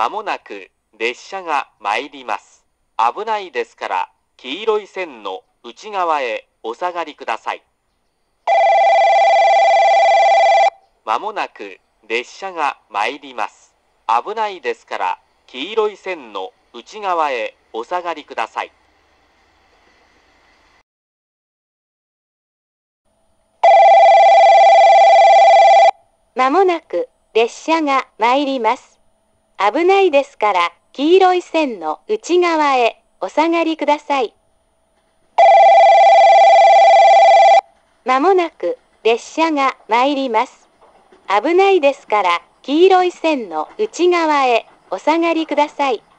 まもなく列車が参ります。危ないですから黄色い線の内側へお下がりください。まもなく列車が参ります。危ないですから黄色い線の内側へお下がりください。 まもなく列車が参ります。危ないですから黄色い線の内側へお下がりください。まもなく列車が参ります。危ないですから黄色い線の内側へお下がりください。